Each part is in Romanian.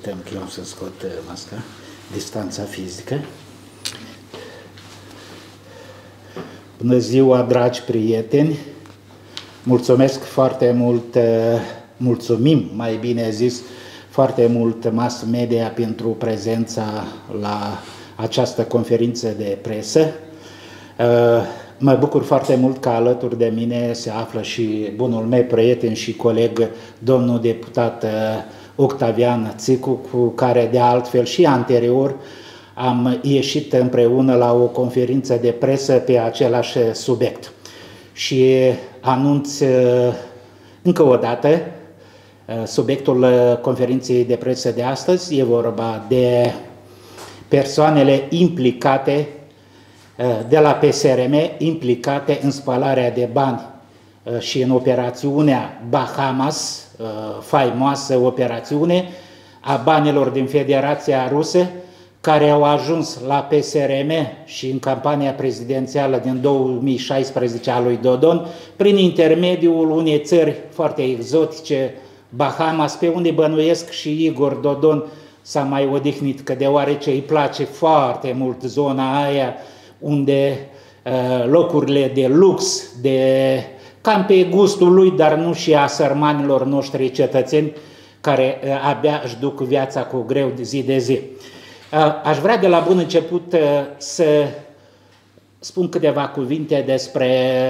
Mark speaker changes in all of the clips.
Speaker 1: Putem că eu să scot masca, distanța fizică. Bună ziua, dragi prieteni! Mulțumesc foarte mult, mulțumim, mai bine zis, foarte mult mass media pentru prezența la această conferință de presă. Mă bucur foarte mult că alături de mine se află și bunul meu prieten și coleg, domnul deputat Octavian Țicu, cu care de altfel și anterior am ieșit împreună la o conferință de presă pe același subiect. Și anunț încă o dată subiectul conferinței de presă de astăzi. E vorba de persoanele implicate de la PSRM, implicate în spălarea de bani și în operațiunea Bahamas, faimoasă operațiune a banilor din Federația Rusă, care au ajuns la PSRM și în campania prezidențială din 2016 a lui Dodon, prin intermediul unei țări foarte exotice, Bahamas, pe unde bănuiesc și Igor Dodon s-a mai odihnit, că deoarece îi place foarte mult zona aia, unde locurile de lux, cam pe gustul lui, dar nu și a sărmanilor noștri cetățeni, care abia își duc viața cu greu de zi de zi. Aș vrea de la bun început să spun câteva cuvinte despre,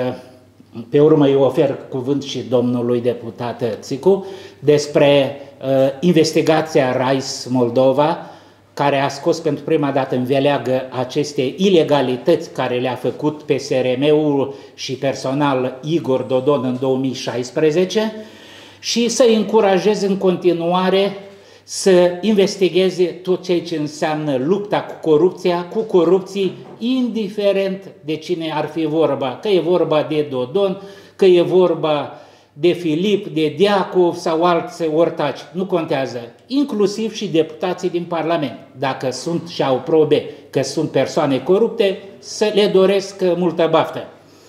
Speaker 1: pe urmă eu ofer cuvânt și domnului deputat Țicu, despre investigația RISE Moldova, care a scos pentru prima dată în veleagă aceste ilegalități care le-a făcut PSRM-ul și personal Igor Dodon în 2016 și să încurajez în continuare să investigheze tot ceea ce înseamnă lupta cu corupția, cu corupții, indiferent de cine ar fi vorba, că e vorba de Dodon, că e vorba de Filip, de Diacov sau alți ortaci, nu contează, inclusiv și deputații din Parlament. Dacă sunt și au probe că sunt persoane corupte, să le doresc multă baftă.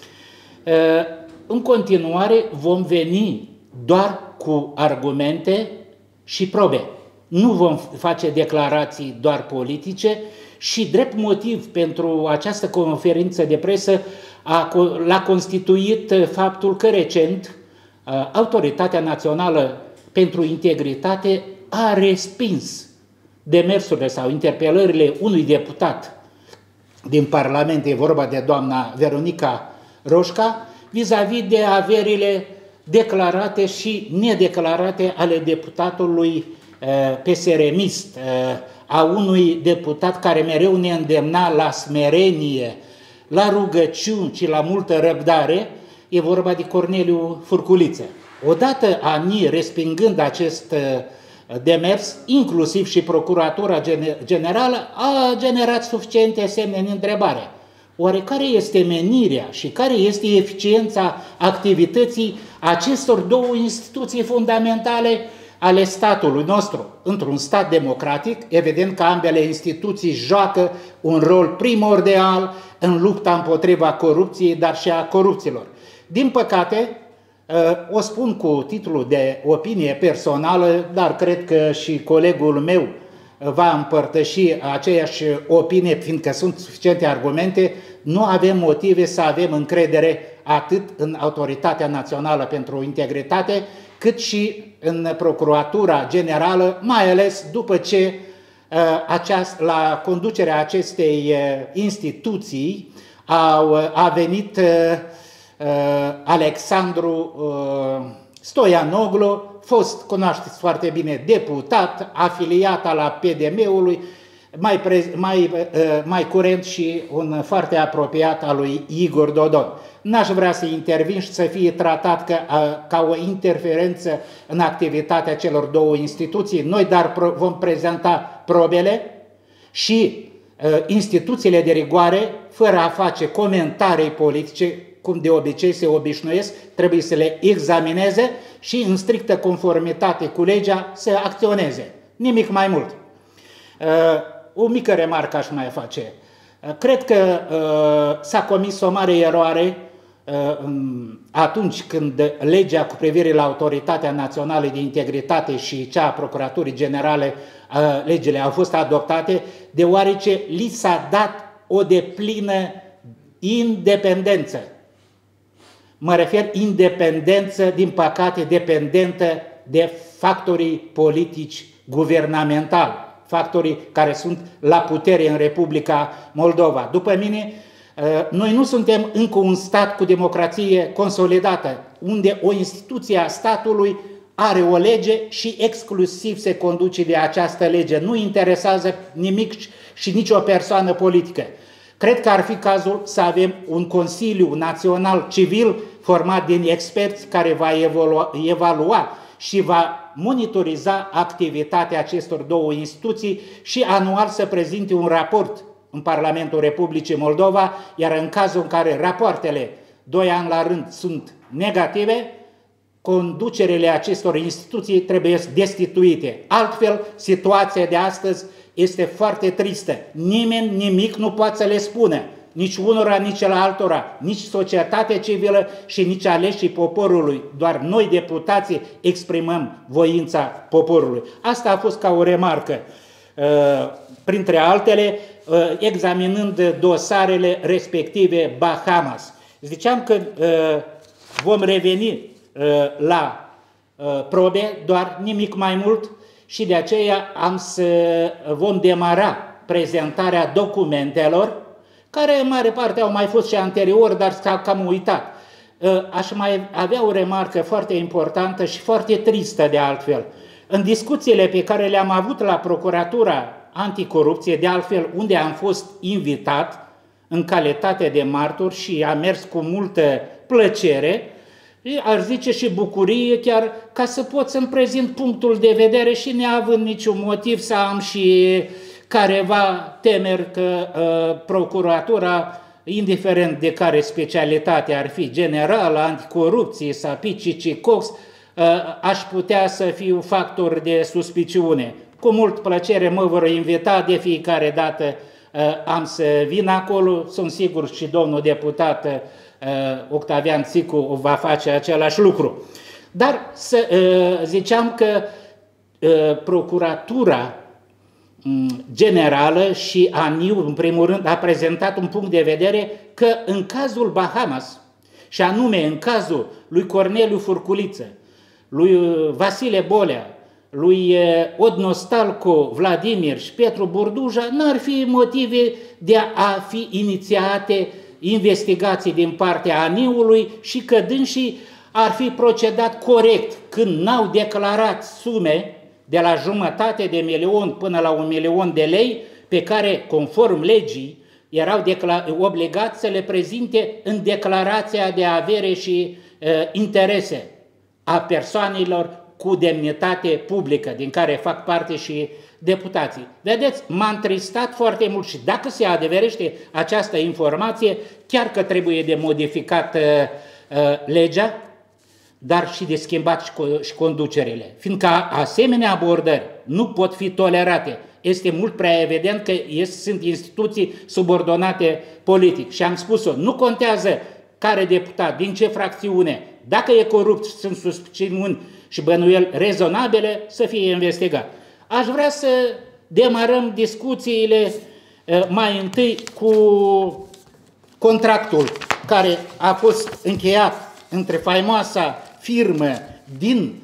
Speaker 1: În continuare vom veni doar cu argumente și probe. Nu vom face declarații doar politice și drept motiv pentru această conferință de presă l-a constituit faptul că recent Autoritatea Națională pentru Integritate a respins demersurile sau interpelările unui deputat din Parlament, e vorba de doamna Veronica Roșca, vis-a-vis de averile declarate și nedeclarate ale deputatului PSRMist, a unui deputat care mereu ne îndemna la smerenie, la rugăciuni și la multă răbdare. E vorba de Corneliu Furculiță. Odată ANI respingând acest demers, inclusiv și Procuratura Generală, a generat suficiente semne în întrebare. Oare care este menirea și care este eficiența activității acestor două instituții fundamentale ale statului nostru? Într-un stat democratic, evident că ambele instituții joacă un rol primordial în lupta împotriva corupției, dar și a corupților. Din păcate, o spun cu titlul de opinie personală, dar cred că și colegul meu va împărtăși aceeași opinie, fiindcă sunt suficiente argumente, nu avem motive să avem încredere atât în Autoritatea Națională pentru Integritate, cât și în Procuratura Generală, mai ales după ce la conducerea acestei instituții a venit Alexandru Stoianoglu, fost, cunoașteți foarte bine, deputat, afiliat al PDM-ului, mai curent și un foarte apropiat al lui Igor Dodon. N-aș vrea să intervin și să fie tratat ca o interferență în activitatea celor două instituții. Noi dar vom prezenta probele și instituțiile de rigoare, fără a face comentarii politice, cum de obicei se obișnuiesc, trebuie să le examineze și în strictă conformitate cu legea să acționeze. Nimic mai mult. O mică remarcă aș mai face. Cred că s-a comis o mare eroare atunci când legea cu privire la Autoritatea Națională de Integritate și cea a Procuraturii Generale, legile au fost adoptate, deoarece li s-a dat o deplină independență. Mă refer independență, din păcate, dependentă de factorii politici guvernamentali, factorii care sunt la putere în Republica Moldova. După mine, noi nu suntem încă un stat cu democrație consolidată, unde o instituție a statului are o lege și exclusiv se conduce de această lege. Nu interesează nimic și nicio persoană politică. Cred că ar fi cazul să avem un Consiliu Național Civil format din experți care va evalua și va monitoriza activitatea acestor două instituții și anual să prezinte un raport în Parlamentul Republicii Moldova, iar în cazul în care rapoartele 2 ani la rând sunt negative, conducerile acestor instituții trebuie destituite. Altfel, situația de astăzi este foarte tristă. Nimeni nimic nu poate să le spună, nici unora, nici la altora, nici societatea civilă și nici aleșii poporului. Doar noi, deputații, exprimăm voința poporului. Asta a fost ca o remarcă. Printre altele, examinând dosarele respective Bahamas. Ziceam că vom reveni la probe, doar nimic mai mult, și de aceea vom demara prezentarea documentelor, care în mare parte au mai fost și anterior, dar s-au cam uitat. Aș mai avea o remarcă foarte importantă și foarte tristă de altfel. În discuțiile pe care le-am avut la Procuratura Anticorupție, de altfel unde am fost invitat în calitate de martor și am mers cu multă plăcere, ar zice și bucurie chiar, ca să pot să-mi prezint punctul de vedere și neavând niciun motiv să am și careva temeri că procuratura, indiferent de care specialitate ar fi, generală, anticorupție sau Pici Cox, aș putea să fiu factor de suspiciune. Cu mult plăcere mă vor invita de fiecare dată, am să vin acolo, sunt sigur și domnul deputat Octavian Țicu va face același lucru. Dar ziceam că Procuratura Generală și ANIU, în primul rând, a prezentat un punct de vedere că în cazul Bahamas, și anume în cazul lui Corneliu Furculiță, lui Vasile Bolea, lui Odnostalco Vladimir și Petru Burduja, n-ar fi motive de a fi inițiate investigații din partea ANIU-ului și că dânsii ar fi procedat corect când n-au declarat sume de la 500.000 până la 1.000.000 de lei pe care, conform legii, erau obligați să le prezinte în declarația de avere și interese a persoanelor cu demnitate publică, din care fac parte și deputații. Vedeți, m-a întristat foarte mult și dacă se adeverește această informație, chiar că trebuie de modificat legea, dar și de schimbat și conducerile. Fiindcă asemenea abordări nu pot fi tolerate. Este mult prea evident că sunt instituții subordonate politic. Și am spus-o, nu contează care deputat, din ce fracțiune, dacă e corupt, sunt suspiciuni și bănuieli rezonabile, să fie investigat. Aș vrea să demarăm discuțiile mai întâi cu contractul care a fost încheiat între faimoasa firmă din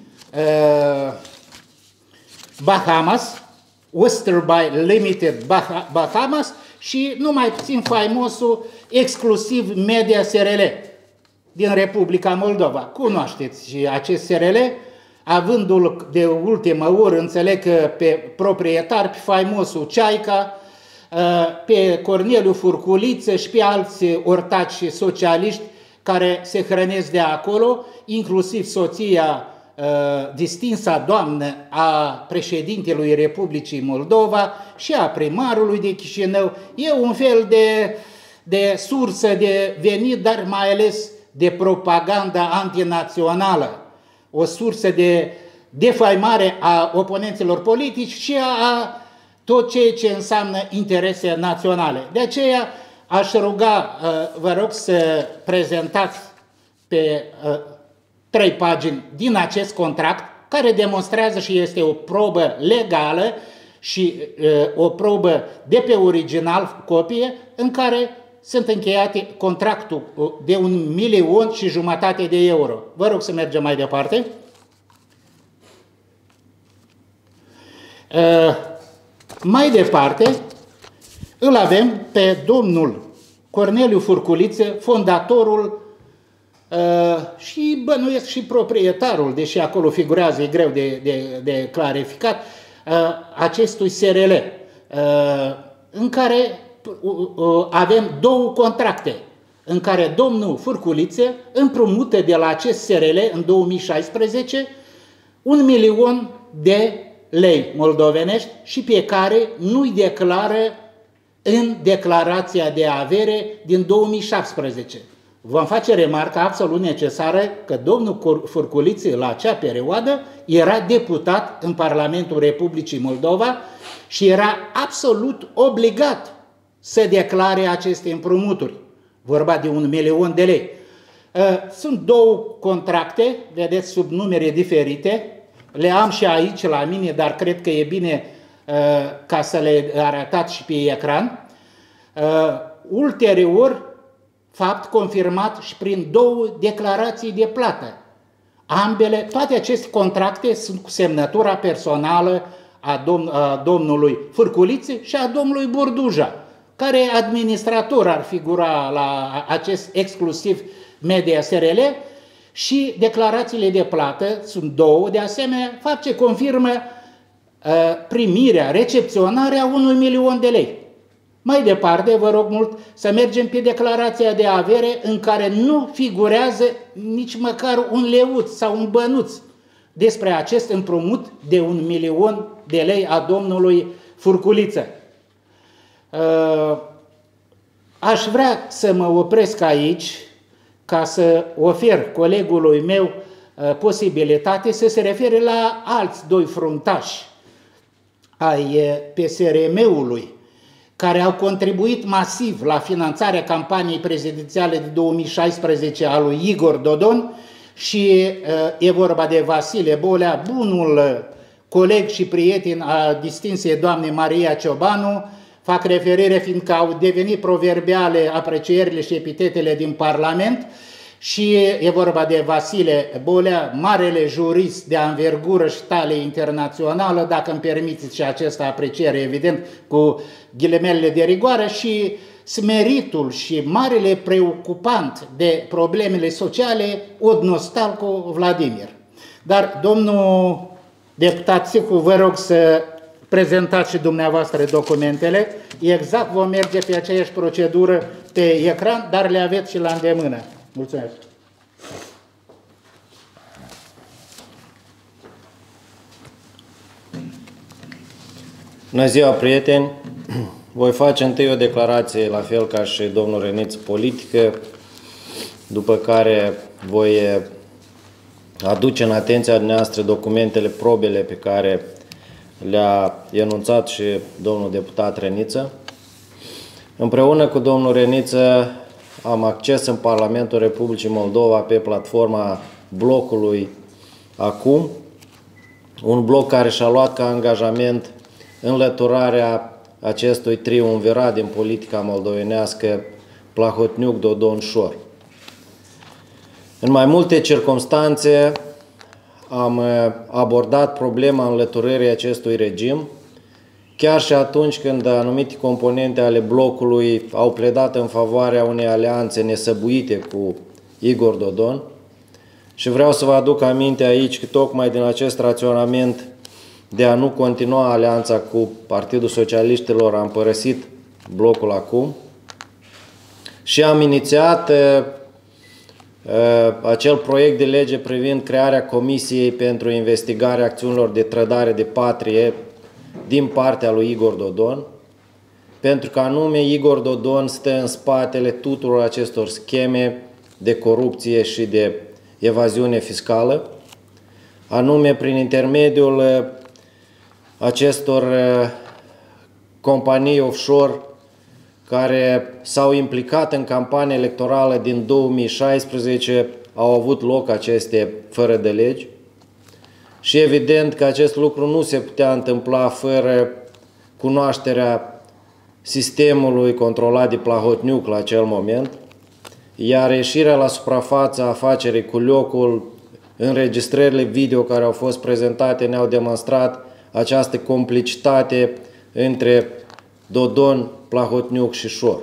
Speaker 1: Bahamas, Westerby Limited Bahamas, și nu mai puțin faimosul exclusiv Media SRL din Republica Moldova. Cunoașteți și acest SRL, avându-l de ultimă oră, înțeleg că pe proprietar, pe faimosul Ceaica, pe Corneliu Furculiță și pe alți ortaci socialiști care se hrănesc de acolo, inclusiv soția distinsa doamnă a președintelui Republicii Moldova și a primarului de Chișinău. E un fel de sursă de venit, dar mai ales de propaganda antinațională, o sursă de defăimare a oponenților politici și a tot ceea ce înseamnă interese naționale. De aceea aș ruga, vă rog să prezentați pe 3 pagini din acest contract, care demonstrează și este o probă legală și o probă de pe original, copie, în care sunt încheiate contractul de 1.500.000 de euro. Vă rog să mergem mai departe. Mai departe, îl avem pe domnul Corneliu Furculiță, fondatorul și bănuiesc și proprietarul, deși acolo figurează, e greu de clarificat, acestui SRL, în care avem 2 contracte, în care domnul Furculiță împrumută de la acest SRL în 2016 1.000.000 de lei moldovenești și pe care nu-i declară în declarația de avere din 2017. Vom face remarca absolut necesară că domnul Furculiță la acea perioadă era deputat în Parlamentul Republicii Moldova și era absolut obligat să declare aceste împrumuturi. Vorba de 1.000.000 de lei. Sunt 2 contracte, vedeți, sub numere diferite. Le am și aici la mine, dar cred că e bine ca să le arătați și pe ecran. Ulterior, fapt confirmat și prin 2 declarații de plată. Ambele, toate aceste contracte sunt cu semnătura personală a domnului Furculiță și a domnului Burduja, care administrator ar figura la acest exclusiv Media SRL, și declarațiile de plată sunt 2, de asemenea, fapt ce confirmă primirea, recepționarea 1.000.000 de lei. Mai departe, vă rog mult să mergem pe declarația de avere, în care nu figurează nici măcar un leuț sau un bănuț despre acest împrumut de 1.000.000 de lei a domnului Furculiță. Aș vrea să mă opresc aici ca să ofer colegului meu posibilitate să se refere la alți 2 fruntași ai PSRM-ului, care au contribuit masiv la finanțarea campaniei prezidențiale de 2016 a lui Igor Dodon și e vorba de Vasile Bolea, bunul coleg și prieten a distinsei doamne Maria Ciobanu. Fac referire fiindcă au devenit proverbiale aprecierile și epitetele din Parlament, și e vorba de Vasile Bolea, marele jurist de anvergură și talie internațională, dacă îmi permiteți și această apreciere, evident, cu ghilimelele de rigoare, și smeritul și marele preocupant de problemele sociale, Odnostalco Vladimir. Dar, domnul deputat Țicu, vă rog să prezentați și dumneavoastră documentele. Exact vom merge pe aceeași procedură pe ecran, dar le aveți și la îndemână. Mulțumesc!
Speaker 2: Bună ziua, prieteni! Voi face întâi o declarație, la fel ca și domnul Reniț, politică, după care voi aduce în atenția dumneavoastră documentele, probele pe care le-a enunțat și domnul deputat Reniță. Împreună cu domnul Reniță am acces în Parlamentul Republicii Moldova pe platforma blocului Acum, un bloc care și-a luat ca angajament înlăturarea acestui triumvirat din politica moldovenească, Plahotniuc-Dodon-Șor. În mai multe circunstanțe am abordat problema înlăturării acestui regim, chiar și atunci când anumite componente ale blocului au pledat în favoarea unei alianțe nesăbuite cu Igor Dodon. Și vreau să vă aduc aminte aici că tocmai din acest raționament de a nu continua alianța cu Partidul Socialiștilor am părăsit blocul Acum și am inițiat acel proiect de lege privind crearea Comisiei pentru investigarea acțiunilor de trădare de patrie din partea lui Igor Dodon, pentru că anume Igor Dodon stă în spatele tuturor acestor scheme de corupție și de evaziune fiscală, anume prin intermediul acestor companii offshore care s-au implicat în campania electorală din 2016 au avut loc aceste fără de legi și evident că acest lucru nu se putea întâmpla fără cunoașterea sistemului controlat de Plahotniuc la acel moment, iar ieșirea la suprafață a afacerii cu locul, înregistrările video care au fost prezentate ne-au demonstrat această complicitate între Dodon, Plahotniuc și Șor.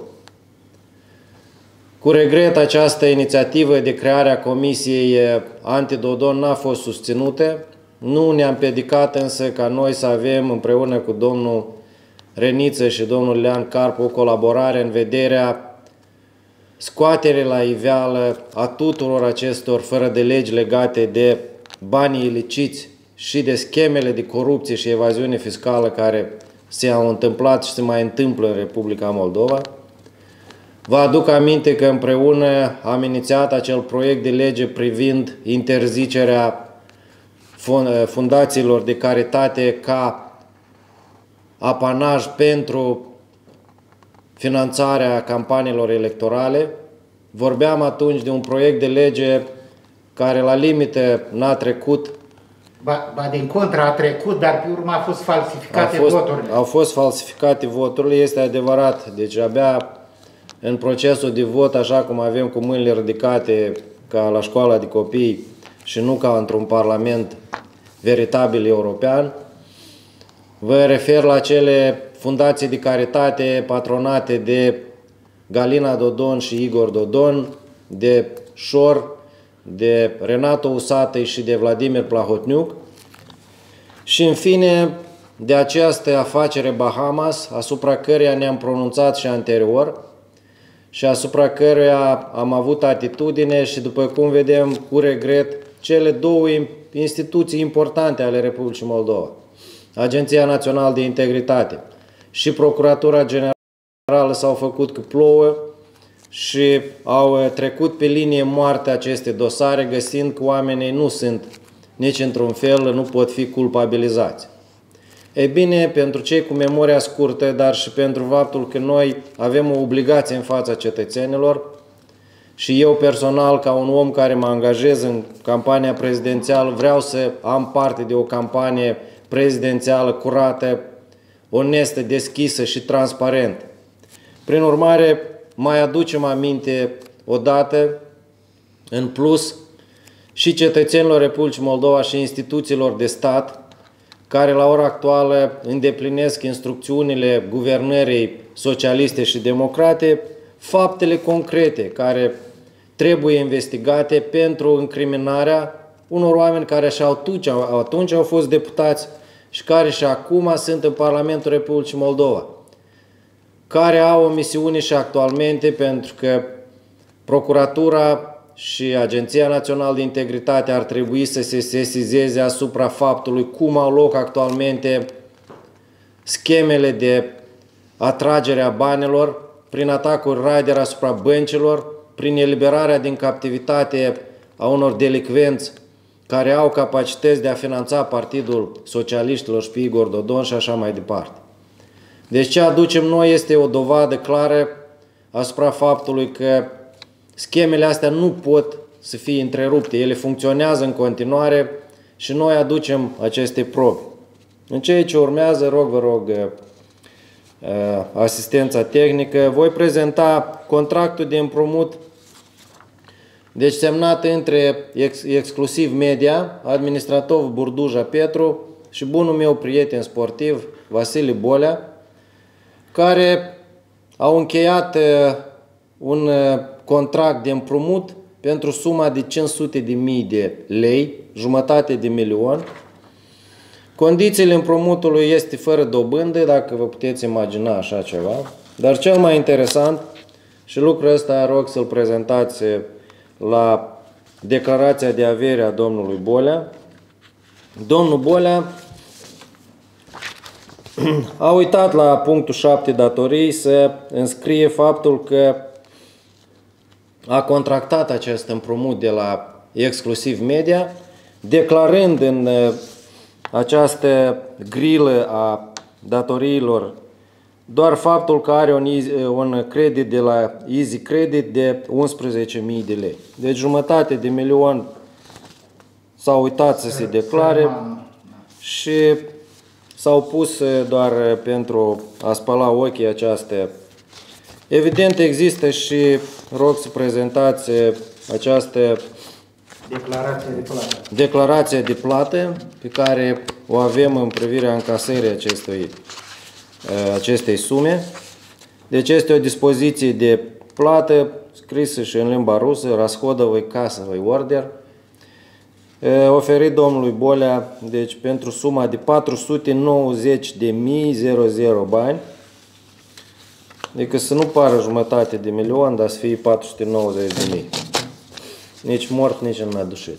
Speaker 2: Cu regret, această inițiativă de creare a Comisiei Anti-Dodon n-a fost susținută. Nu ne-a împiedicat însă ca noi să avem împreună cu domnul Reniță și domnul Lean Carp o colaborare în vederea scoaterii la iveală a tuturor acestor fără de legi legate de banii iliciți și de schemele de corupție și evaziune fiscală care s-au întâmplat și se mai întâmplă în Republica Moldova. Vă aduc aminte că împreună am inițiat acel proiect de lege privind interzicerea fundațiilor de caritate ca apanaj pentru finanțarea campaniilor electorale. Vorbeam atunci de un proiect de lege care la limite n-a trecut.
Speaker 1: Ba din contră a trecut, dar pe urmă a fost falsificate voturile.
Speaker 2: Au fost falsificate voturile, este adevărat. Deci abia în procesul de vot, așa cum avem cu mâinile ridicate ca la școala de copii și nu ca într-un parlament veritabil european, vă refer la cele fundații de caritate patronate de Galina Dodon și Igor Dodon, de Șor, de Renato Usatăi și de Vladimir Plahotniuc și în fine de această afacere Bahamas, asupra căreia ne-am pronunțat și anterior și asupra căreia am avut atitudine și, după cum vedem, cu regret, cele două instituții importante ale Republicii Moldova, Agenția Națională de Integritate și Procuratura Generală, s-au făcut că plouă și au trecut pe linie moarte aceste dosare, găsind că oamenii nu sunt nici într-un fel, nu pot fi culpabilizați. Ei bine, pentru cei cu memoria scurtă, dar și pentru faptul că noi avem o obligație în fața cetățenilor și eu personal, ca un om care mă angajez în campania prezidențială, vreau să am parte de o campanie prezidențială curată, onestă, deschisă și transparentă. Prin urmare, mai aducem aminte odată, în plus, și cetățenilor Republicii Moldova și instituțiilor de stat, care la ora actuală îndeplinesc instrucțiunile guvernării socialiste și democrate, faptele concrete care trebuie investigate pentru incriminarea unor oameni care și atunci au fost deputați și care și acum sunt în Parlamentul Republicii Moldova, care au o misiune și actualmente, pentru că Procuratura și Agenția Națională de Integritate ar trebui să se sesizeze asupra faptului cum au loc actualmente schemele de atragere a banilor prin atacuri raider asupra băncilor, prin eliberarea din captivitate a unor delicvenți care au capacități de a finanța Partidul Socialiștilor și pe Igor Dodon și așa mai departe. Deci ce aducem noi este o dovadă clară asupra faptului că schemele astea nu pot să fie întrerupte, ele funcționează în continuare și noi aducem aceste probe. În ceea ce urmează, vă rog asistența tehnică, voi prezenta contractul de împrumut, deci semnat între Exclusiv Media, administrator Burduja Petru și bunul meu prieten sportiv Vasile Bolea, care au încheiat un contract de împrumut pentru suma de 500.000 de lei, jumătate de milion. Condițiile împrumutului este fără dobândă, dacă vă puteți imagina așa ceva. Dar cel mai interesant, și lucrul ăsta rog să-l prezentați la declarația de avere a domnului Bolea. Domnul Bolea a uitat la punctul 7 datorii să înscrie faptul că a contractat acest împrumut de la Exclusiv Media, declarând în această grilă a datoriilor doar faptul că are un credit de la Easy Credit de 11.000 de lei. Deci 500.000 s-au uitat să se declare și s-au pus doar pentru a spăla ochii această. Evident există și, rog să prezentați această declarație de plată pe care o avem în privirea încasării acestei sume. Deci este o dispoziție de plată scrisă și în limba rusă, расходовый кассовый order, oferit domnului Bolea, deci pentru suma de 490.000 bani. Adică să nu pară 500.000, dar să fie 490.000. Nici mort, nici înădușit.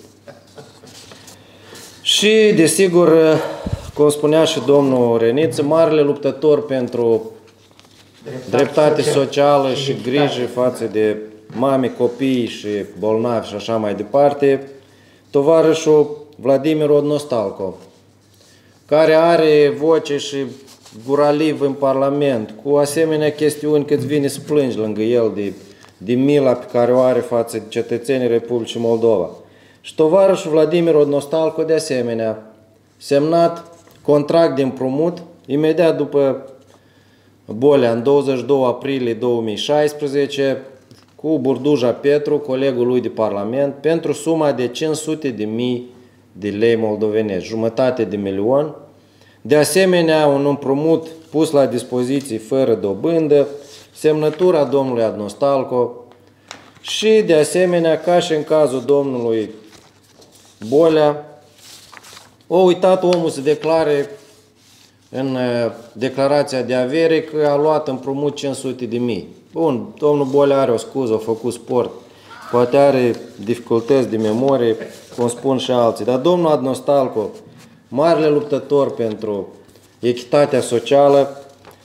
Speaker 2: Și, desigur, cum spunea și domnul Reniță, marele luptător pentru dreptate socială și grijă față de mame, copii și bolnavi și așa mai departe, tovarășul Vladimir Odnostalco, care are voce și guraliv în Parlament, cu asemenea chestiuni cât vine să plângi lângă el de mila pe care o are față de cetățenii Republicii Moldova. Și tovarășul Vladimir Odnostalco, de asemenea, semnat contract de împrumut imediat după Bolea, în 22 aprilie 2016, cu Burduja Petru, colegul lui de Parlament, pentru suma de 500.000 de lei moldovenești, 500.000. De asemenea, un împrumut pus la dispoziție fără dobândă, semnătura domnului Odnostalco și, de asemenea, ca și în cazul domnului Bolea, o uitat omul să declare în declarația de avere că a luat împrumut 500.000. Bun, domnul Bolea are o scuză, a făcut sport, poate are dificultăți de memorie, cum spun și alții, dar domnul Odnostalco, marele luptător pentru echitatea socială,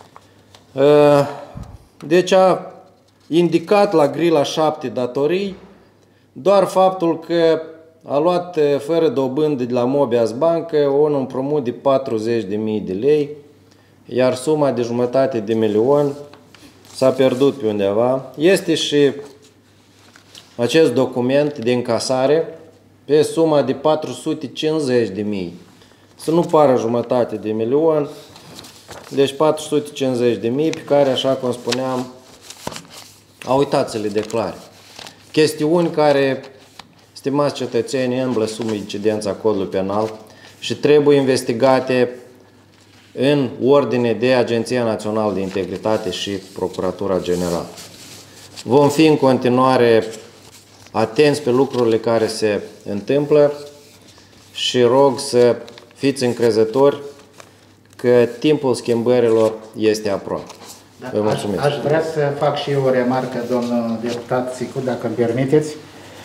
Speaker 2: deci a indicat la grila 7 datorii doar faptul că a luat fără dobândă de la Mobias Bancă un împrumut de 40.000 de lei, iar suma de 500.000 s-a pierdut pe undeva. Este și acest document de încasare pe suma de 450.000. Să nu pară 500.000, deci 450.000 pe care, așa cum spuneam, au uitat să le declare. Chestiuni care, stimați cetățeni, îmblă sub incidența codului penal și trebuie investigate în ordine de Agenția Națională de Integritate și Procuratura Generală. Vom fi în continuare atenți pe lucrurile care se întâmplă și rog să fiți încrezători că timpul schimbărilor este aproape. Vă mulțumesc.
Speaker 1: Aș vrea să fac și eu o remarcă, domnul deputat Țicu, dacă îmi permiteți.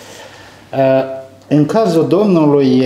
Speaker 1: În cazul domnului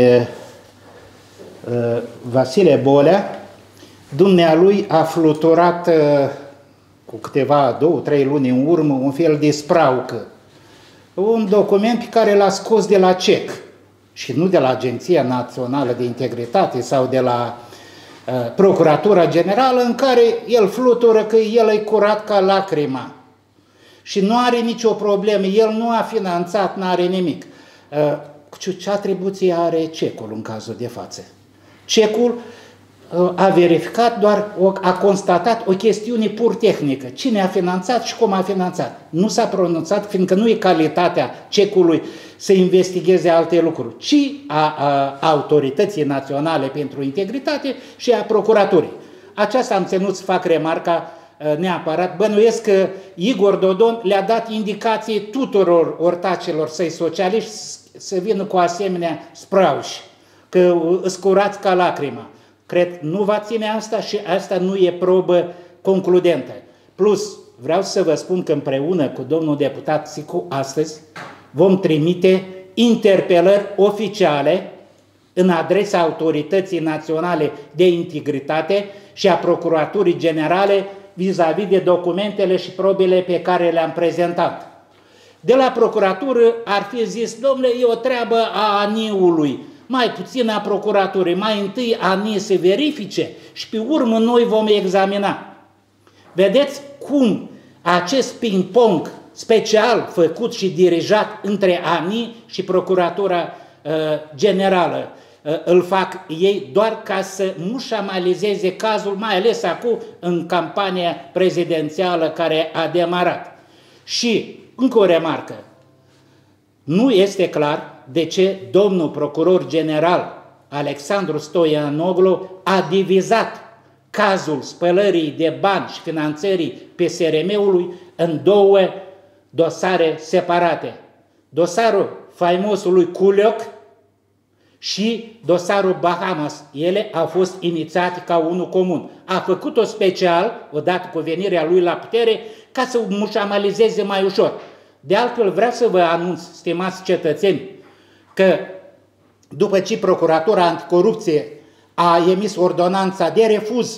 Speaker 1: Vasile Bolea, dumnealui a fluturat cu câteva 2-3 luni în urmă un fel de spraucă. Un document pe care l-a scos de la CEC și nu de la Agenția Națională de Integritate sau de la Procuratura Generală, în care el flutură că el e curat ca lacrima și nu are nicio problemă, el nu a finanțat, nu are nimic. Ce atribuție are CEC-ul în cazul de față? CEC-ul a verificat doar, a constatat o chestiune pur tehnică. Cine a finanțat și cum a finanțat. Nu s-a pronunțat, fiindcă nu e calitatea CEC-ului să investigheze alte lucruri, ci a Autorității Naționale pentru Integritate și a Procuraturii. Aceasta am ținut să fac remarca neapărat. Bănuiesc că Igor Dodon le-a dat indicații tuturor ortacilor săi socialiști să vină cu asemenea sprauși, că îți curați ca lacrima. Cred nu va ține asta și asta nu e probă concludentă. Plus, vreau să vă spun că împreună cu domnul deputat Țicu astăzi vom trimite interpelări oficiale în adresa Autorității Naționale de Integritate și a Procuraturii Generale vis-a-vis de documentele și probele pe care le-am prezentat. De la Procuratură ar fi zis, domnule, e o treabă a ANI-ului, mai puțin a Procuraturii, mai întâi ANI se verifice și pe urmă noi vom examina. Vedeți cum acest ping-pong special făcut și dirijat între ANI și Procuratura Generală îl fac ei doar ca să mușamalizeze cazul, mai ales acum în campania prezidențială care a demarat. Și încă o remarcă, nu este clar de ce domnul procuror general Alexandru Stoianoglu a divizat cazul spălării de bani și finanțării PSRM-ului în două dosare separate. Dosarul faimosului Culioc și dosarul Bahamas. Ele au fost inițiate ca unul comun. A făcut-o special, odată cu venirea lui la putere, ca să mușamalizeze mai ușor. De altfel, vreau să vă anunț, stimați cetățeni, că după ce Procuratura Anticorupție a emis ordonanța de refuz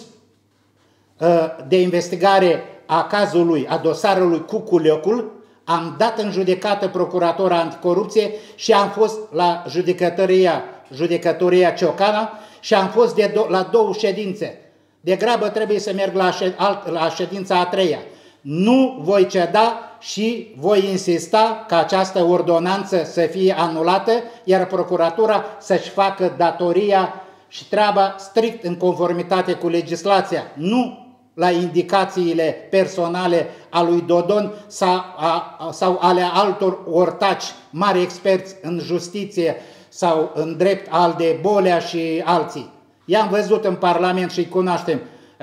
Speaker 1: de investigare a cazului, a dosarului cu Culiocul, am dat în judecată Procuratura Anticorupție și am fost la judecătoria Ciocana și am fost la două ședințe. De grabă trebuie să merg la ședința a treia. Nu voi ceda și voi insista ca această ordonanță să fie anulată, iar Procuratura să-și facă datoria și treaba strict în conformitate cu legislația, nu la indicațiile personale a lui Dodon sau ale altor ortaci mari experți în justiție sau în drept, al de Bolea și alții. I-am văzut în Parlament și îi cunoaștem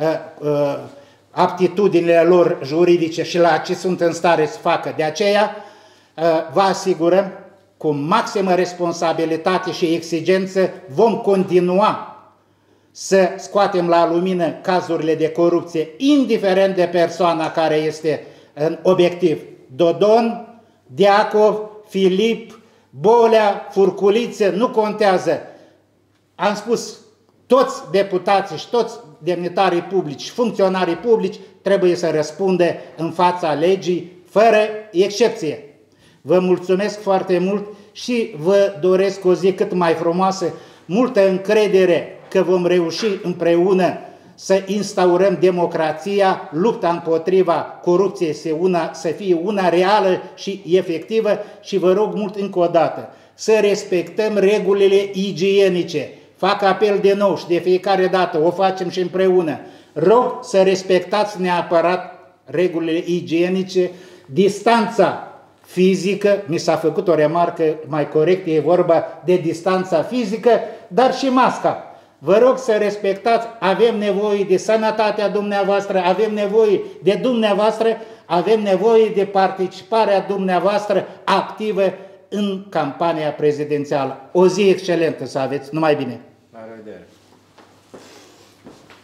Speaker 1: aptitudinile lor juridice și la ce sunt în stare să facă. De aceea vă asigurăm, cu maximă responsabilitate și exigență, vom continua să scoatem la lumină cazurile de corupție, indiferent de persoana care este în obiectiv. Dodon, Diacov, Filip, Bolea, Furculiță, nu contează. Am spus, toți deputații și toți demnitarii publici și funcționarii publici trebuie să răspundă în fața legii, fără excepție. Vă mulțumesc foarte mult și vă doresc o zi cât mai frumoasă, multă încredere că vom reuși împreună să instaurăm democrația, lupta împotriva corupției să fie una reală și efectivă și vă rog mult încă o dată să respectăm regulile igienice. Fac apel de nou și de fiecare dată o facem și împreună. Rog să respectați neapărat regulile igienice, distanța fizică, mi s-a făcut o remarcă mai corectă, e vorba de distanța fizică, dar și masca. Vă rog să respectați, avem nevoie de sănătatea dumneavoastră, avem nevoie de dumneavoastră, avem nevoie de participarea dumneavoastră activă în campania prezidențială. O zi excelentă să aveți, numai bine!
Speaker 2: La revedere!